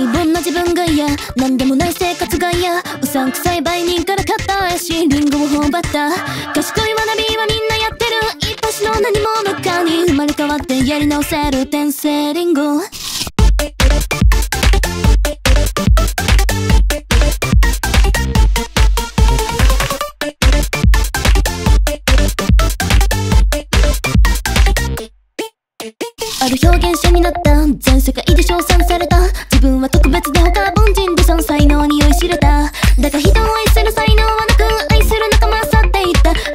平凡な自分が嫌、なんでもない生活が嫌、うさんくさい売人から買った怪しいリンゴを頬張った。賢い学びはみんなやってる、一発の何者かに生まれ変わってやり直せる天性リンゴ。ある表現者になった、全世界で称賛された、自分は特別で他凡人でその才能に酔いしれた。だが人を愛する才能はなく、愛する仲間は去っていった。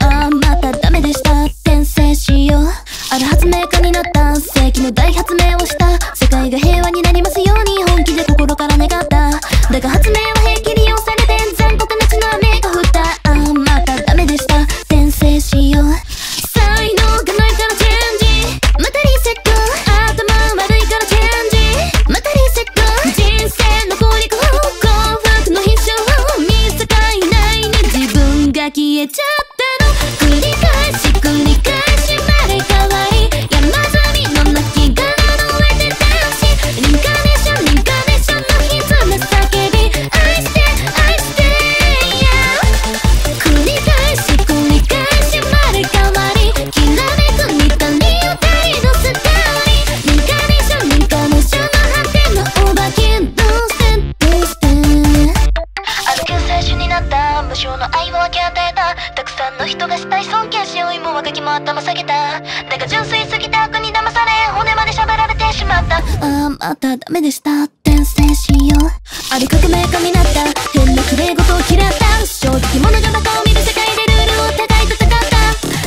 ああまたダメでした、転生しよう。ある発明家になった、世紀の大発明をした。世界が平和になりますように本気で心から願った。だが発明は平気利用されて残酷な血の雨が降った。ああまたダメでした、転生しよう。才能がないからチェンジ、またリセット。頭悪いからチェンジ、またリセット。人生の攻略法、幸福の必勝、見境ないね、自分が消えちゃったの。繰り返し繰り返し生まれ変わり、山積みの亡きがの上でダンシ、リンカネーションリンカネーションの歪な叫び、愛して愛して、繰り返し繰り返し生まれ変わり、きらめく似たり歌りのスターリー、リンカネーションリンカネーションの果てのお化け、どうしてどうして。ある救世主になった、無償の愛を分け与えた。たくさんの人がしたい尊敬し、老いも若きも頭下げた。だが純粋すぎた悪に騙され、骨まで喋られてしまった。ああまたダメでした、転生しよう。ある革命家になった、変な綺麗事を嫌った。正直者がバカを見る世界でルールを互いと戦った。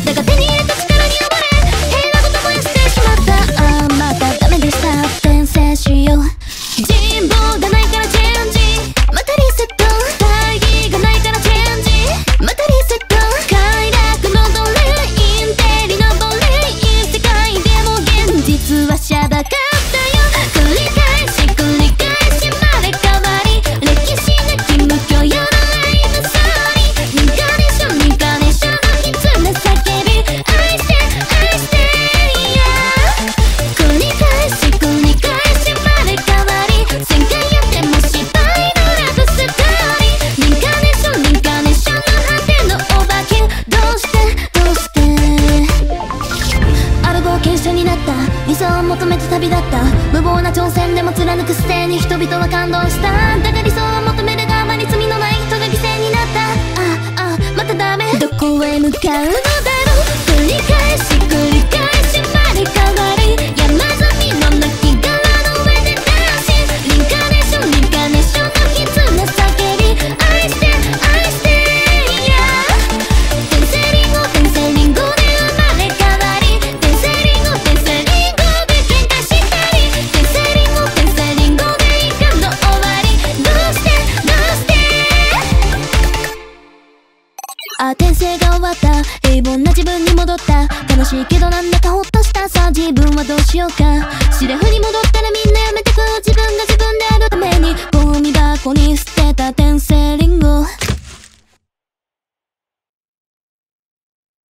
だが手に入れた力に溺れ、平和ごと燃やしてしまった。ああまたダメでした、転生しよう。人望がないからチェンジ、またリセット。大義がないからチェンジ、またリセット。快楽の奴隷、インテリの奴隷、いい世界でも現実はシャバかったよ。繰り返し繰り返し生まれ変わり、歴史なき無許容の愛のソーリー、リンカネーションリンカネーションの歪な叫び、愛して愛して、繰り返し繰り返し生まれ変わり、1000回やっても失敗のラブストーリー、リンカネーションリンカネーションの果てのお化け、どうしてどうして。ある冒険者になった、理想を求めて旅立った。無謀な挑戦でも貫くステーに人々は感動した。だが理想を求めるがあまり罪のない人が犠牲になった。ああまたダメ、どこへ向かうのだろう。繰り返し繰り返し生まれ変わり、山積みの亡きがの上でダンシ、リンカネーションリンカネーションの歪な叫び、愛して愛して、天性リンゴ天性リンゴで生まれ変わり、天性リンゴ天性リンゴで喧嘩したり、天性リンゴ天性リンゴで一巻の終わり、どうしてどうして。あ転生が終わった、平凡な自分に戻った。悲しいけどなんだかほっとした。さあ自分はどうしようか、シラフに戻った。